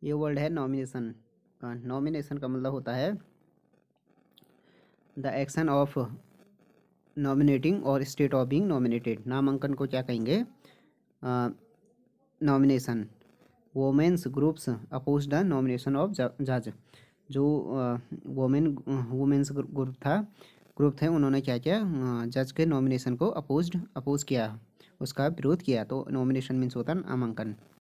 ये वर्ड है nomination. Nomination का मतलब होता है द एक्शन ऑफ नॉमिनेटिंग और स्टेट ऑफ बीइंग नॉमिनेटेड। नामांकन को क्या कहेंगे? Nomination. Women's groups oppose the nomination of जज। जो वोमेन्स ग्रुप थे, उन्होंने क्या किया? जज के नॉमिनेशन को अपोज किया, उसका विरोध किया। तो नॉमिनेशन मीन्स होता है नामांकन।